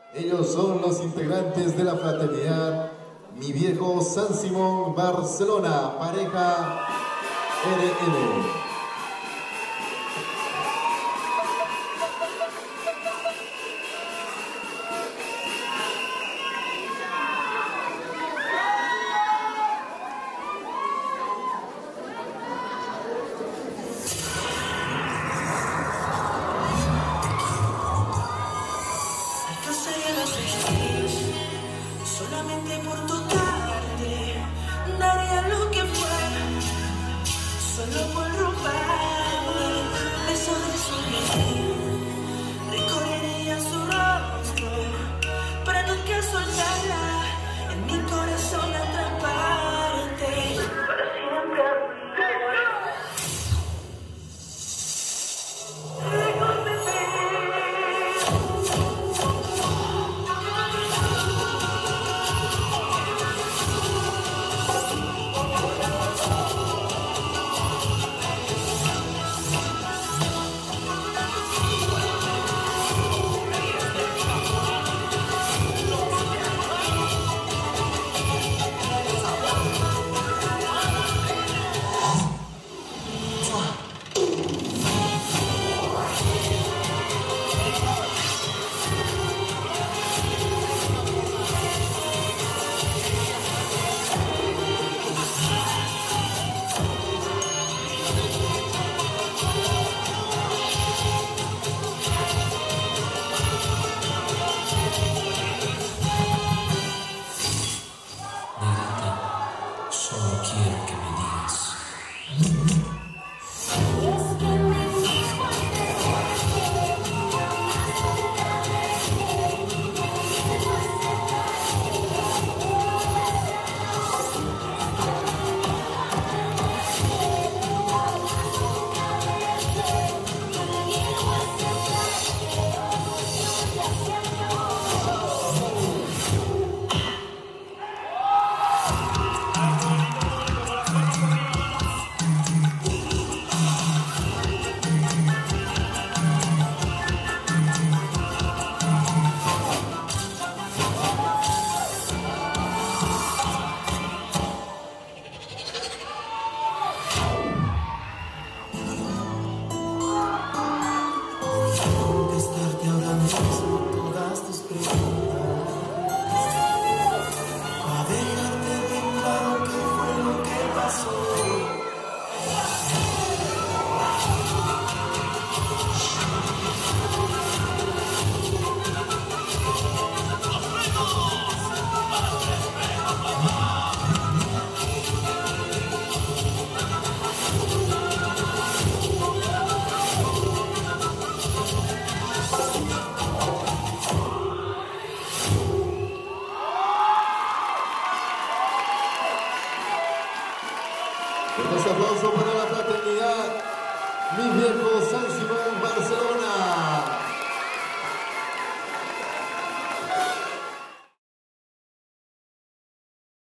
Ellos son los integrantes de la fraternidad Mi Viejo San Simón Barcelona, pareja RN. Solamente por tocarte daría lo que fuera, solo por robarme beso de su piel. Recorrería su rostro para nunca soltarla, en mi corazón atraparte para siempre. Solo quiero que me digas. Todas tus preguntas, para dejarte bien claro qué fue lo que pasó. Un aplauso para la fraternidad Mi Viejo San Simón Barcelona.